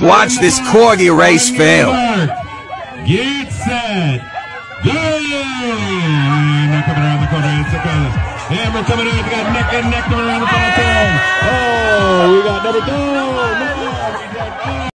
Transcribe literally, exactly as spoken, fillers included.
Watch this corgi race fail. Get set. Go! Now coming around the corner, it's a Hammer coming in, we got neck and neck coming around the front. Oh, we got number two.